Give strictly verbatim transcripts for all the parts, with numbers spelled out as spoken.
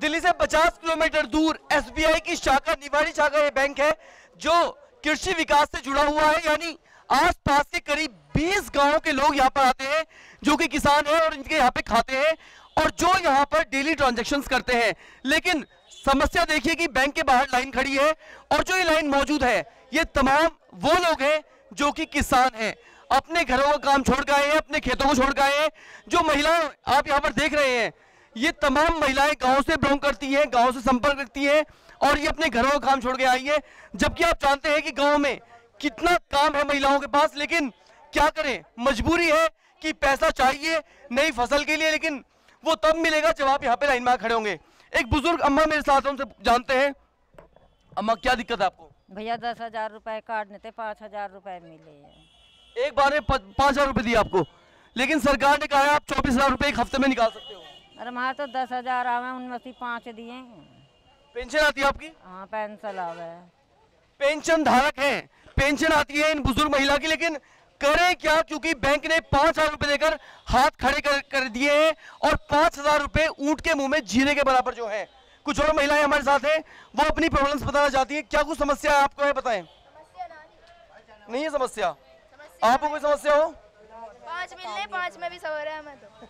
दिल्ली से पचास किलोमीटर दूर एसबीआई की शाखा निवाड़ी शाखा ये बैंक है जो कृषि विकास से जुड़ा हुआ है, यानी आसपास के करीब बीस गांवों के लोग यहाँ पर आते हैं जो कि किसान हैं और इनके यहाँ पे खाते हैं और जो यहाँ पर डेली ट्रांजैक्शंस करते हैं। लेकिन समस्या देखिए कि बैंक के बाहर लाइन खड़ी है और जो ये लाइन मौजूद है ये तमाम वो लोग हैं जो कि किसान हैं, अपने घरों का काम छोड़ गए हैं, अपने खेतों को छोड़ गए हैं। जो महिलाएं आप यहाँ पर देख रहे हैं ये तमाम महिलाएं गांव से बिलोंग करती हैं, गांव से संपर्क रखती हैं और ये अपने घरों का काम छोड़ के आई है। जबकि आप जानते हैं कि गांव में कितना काम है महिलाओं के पास, लेकिन क्या करें, मजबूरी है कि पैसा चाहिए नई फसल के लिए, लेकिन वो तब मिलेगा जब आप यहाँ पे लाइन में खड़े होंगे। एक बुजुर्ग अम्मा मेरे साथ, उनसे जानते हैं। अम्मा क्या दिक्कत है आपको? भैया दस हजार रुपए काटने थे, पाँच हजार रुपए मिले हैं। एक बार में पाँच हजार रुपए दिए आपको, लेकिन सरकार ने कहा है आप चौबीस हजार रुपए एक हफ्ते में निकाल सकते हो। अरे हमारे तो दस हजार आवे, उनमें से पाँच दिए। पेंशन आती है आपकी? हाँ पेंशन आवे, पेंशन धारक हैं, पेंशन आती है इन बुजुर्ग महिला की, लेकिन करें क्या, क्योंकि बैंक ने पांच हजार रुपए देकर हाथ खड़े कर, कर दिए हैं और पांच हजार रुपए ऊंट के मुंह में जीरे के बराबर जो है। कुछ और महिलाएं हमारे साथ हैं, वो अपनी प्रॉब्लम्स बताना चाहती हैं। क्या कुछ समस्या है आपको, है बताएं? नहीं है समस्या? आपको कोई समस्या हो? पांच मिलने, पांच में भी सवर है हमें तो।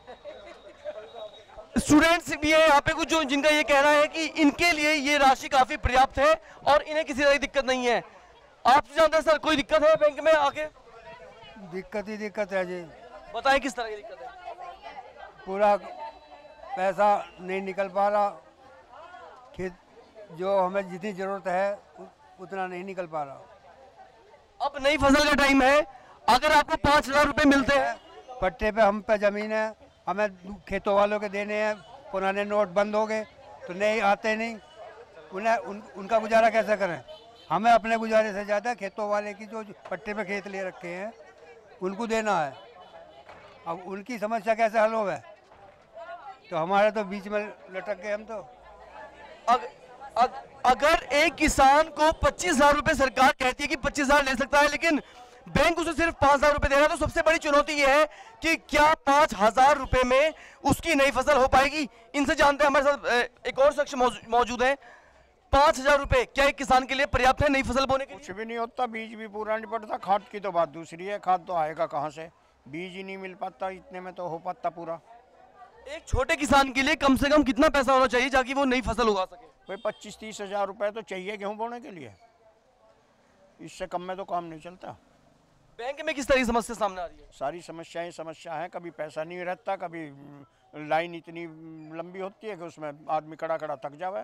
स्टूडेंट्स भी है यहाँ पे कुछ जो जिनका ये कहना है कि इनके लिए ये राशि काफी पर्याप्त है और इन्हें किसी तरह की दिक्कत नहीं है। आप जानते हैं सर कोई दिक्कत है बैंक में आके? दिक्कत ही दिक्कत है जी। बताएं किस तरह की दिक्कत है? पूरा पैसा नहीं निकल पा रहा, खेत जो हमें जितनी जरूरत है उतना नहीं निकल पा रहा। अब नई फसल का टाइम है, अगर आपको पाँच हजार रुपए मिलते हैं, पट्टे पे हम पे जमीन है, हमें खेतों वालों के देने हैं, पुराने नोट बंद हो गए तो नहीं आते नहीं, उन्हें उन, उनका गुजारा कैसे करें? हमें अपने गुजारे से ज़्यादा खेतों वाले की जो पट्टे पे खेत ले रखे हैं उनको देना है। अब उनकी समस्या कैसे हल होगा? तो हमारे तो बीच में लटक गए हम तो। अग, अग, अगर एक किसान को पच्चीस हजार रुपए सरकार कहती है कि पच्चीस हजार ले सकता है, लेकिन बैंक उसे सिर्फ पांच हजार रुपए दे रहा है, तो सबसे बड़ी चुनौती यह है कि क्या पांच हजार रुपए में उसकी नई फसल हो पाएगी? इनसे जानते हैं, हमारे साथ एक और शख्स मौजूद है। पांच हजार रुपए क्या एक किसान के लिए पर्याप्त है नई फसल बोने के लिए? कुछ भी नहीं होता, बीज भी पूरा नहीं पड़ता, खाद की तो बात दूसरी है। खाद तो आएगा कहाँ से? बीज ही नहीं मिल पाता, इतने में तो हो पाता पूरा। एक छोटे किसान के लिए कम से कम कितना पैसा होना चाहिए ताकि वो नई फसल उगा सके? कोई पच्चीस तीस हजार रुपए तो चाहिए गेहूं बोने के लिए, इससे कम में तो काम नहीं चलता। बैंक में किस तरह की समस्या सामने आ रही है? सारी समस्याएं समस्या है, कभी पैसा नहीं रहता, कभी लाइन इतनी लंबी होती है कि उसमें आदमी खड़ा खड़ा थक जावे।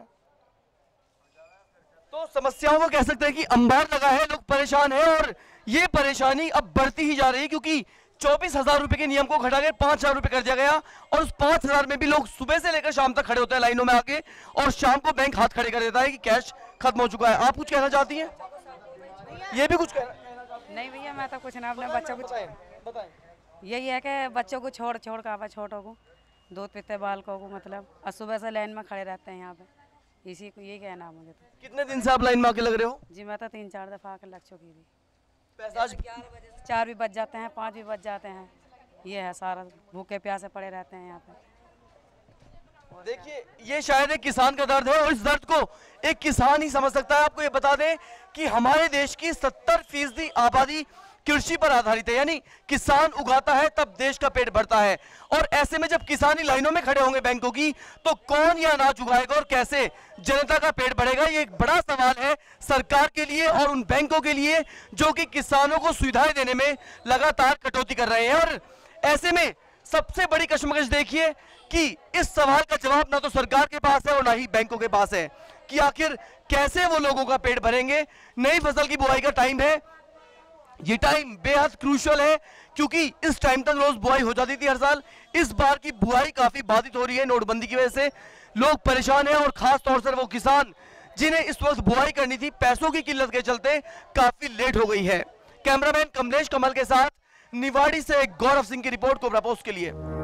तो समस्याओं को कह सकते हैं कि अंबार लगा है, लोग परेशान हैं और ये परेशानी अब बढ़ती ही जा रही है, क्योंकि चौबीस हजार रुपए के नियम को घटाकर पांच हजार रुपए कर दिया गया और उस पांच हजार में भी लोग सुबह से लेकर शाम तक खड़े होते हैं लाइनों में आके और शाम को बैंक हाथ खड़े कर देता है कि कैश खत्म हो चुका है। आप कुछ कहना चाहती हैं? ये भी कुछ कहना? नहीं भैया मैं तो कुछ ना, अपने बच्चों को बताएं। यही है कि बच्चों को छोड़ छोड़ कर आवा, छोटों को दूध पीते बालकों को, मतलब और सुबह से लाइन में खड़े रहते हैं यहाँ पे, इसी को यही कहना मुझे। तो कितने दिन से आप लाइन में आके लग रहे हो? जी मैं तो तीन चार दफा आकर लग चुकी थी। पैसा आज चार भी बज जाते हैं, पाँच भी बज जाते हैं, ये है सारा, भूखे प्यासे पड़े रहते हैं यहाँ पे। देखिए ये शायद एक किसान का दर्द है और इस दर्द को एक किसान ही समझ सकता है। आपको ये बता दें कि हमारे देश की सत्तर फीसदी आबादी कृषि पर आधारित है, यानी किसान उगाता है तब देश का पेट भरता है। और ऐसे में जब किसान ही लाइनों में खड़े होंगे बैंकों की, तो कौन ये अनाज उगाएगा और कैसे जनता का पेट बढ़ेगा? ये एक बड़ा सवाल है सरकार के लिए और उन बैंकों के लिए जो कि किसानों को सुविधाएं देने में लगातार कटौती कर रहे हैं। और ऐसे में सबसे बड़ी कश्मकश देखिए कि इस सवाल का जवाब ना तो सरकार के पास है और ना ही बैंकों के पास है कि आखिर कैसे वो लोगों का पेट भरेंगे। नई फसल की बुआई का टाइम है, ये टाइम बेहद क्रूशियल है क्योंकि इस टाइम तक रोज बुआई हो जाती थी हर साल। इस बार की बुआई काफी बाधित हो रही है नोटबंदी की वजह से, लोग परेशान हैं और खास तौर से वो किसान जिन्हें इस वक्त बुआई करनी थी, पैसों की किल्लत के चलते काफी लेट हो गई है। कैमरामैन कमलेश कमल के साथ निवाड़ी से गौरव सिंह की रिपोर्ट कोबरा पोस्ट के लिए।